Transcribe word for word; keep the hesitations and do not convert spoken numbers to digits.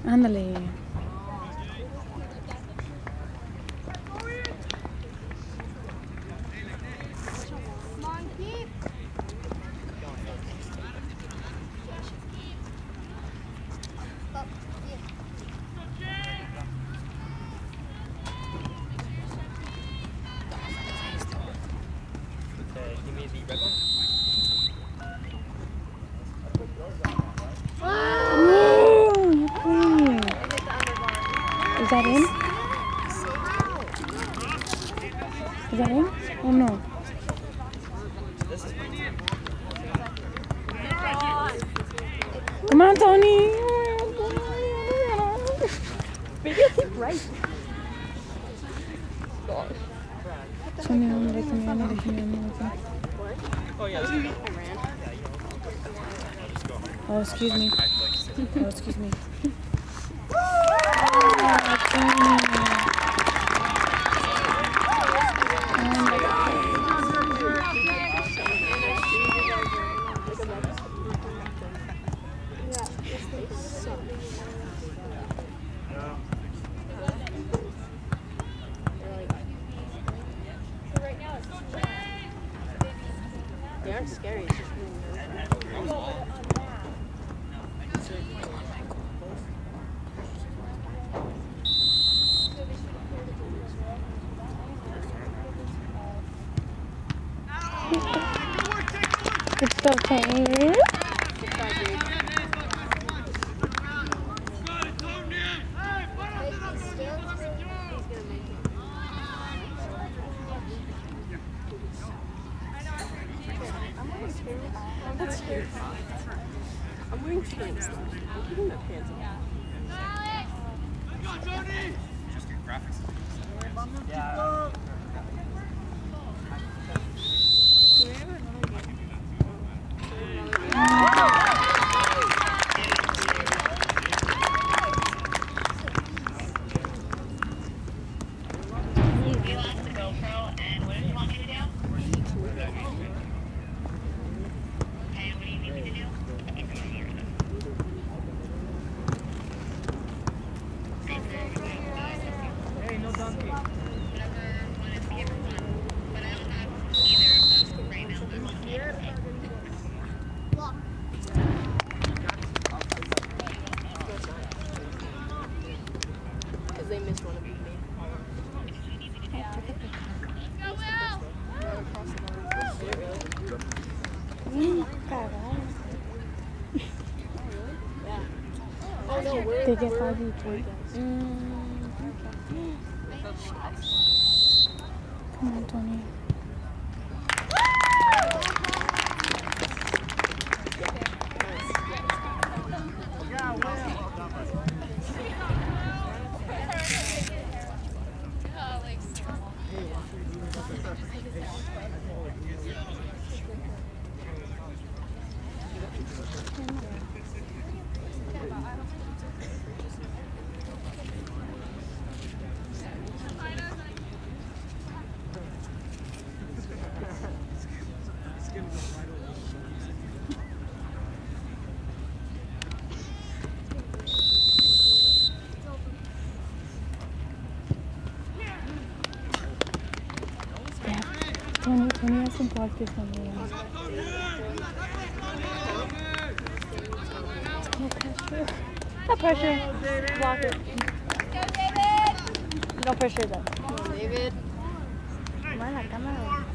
Ándale. Is that in? Is that in? Oh no. Come on, Tony. Maybe it's right. Tony, I'm gonna come here. I'm gonna come here. Oh, yeah. Oh, excuse me. Oh, excuse me. They aren't scary. It's just really nervous. Good stuff, Tony. That's scary. I'm wearing pants. I'm keeping my pants on. Just do graphics. Yeah. We lost the GoPro, and what did you want me to do? Okay, what do you need me to do? Hey, no donkey. Whatever one is favorite one. But I don't have either of them right now. They're just Because they missed one of these. They get five each, right? Come on, Tony. Tony, Tony has some practice on the line. No pressure. No pressure. Block it. No pressure though. Come on, David. Come on, la cámara.